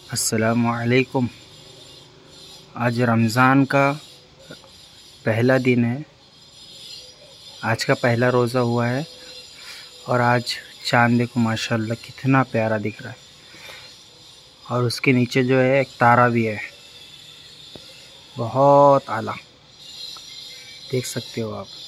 अस्सलामुअलैकुम। आज रमज़ान का पहला दिन है। आज का पहला रोज़ा हुआ है और आज चाँद देखो माशाल्लाह कितना प्यारा दिख रहा है। और उसके नीचे जो है एक तारा भी है, बहुत आला, देख सकते हो आप।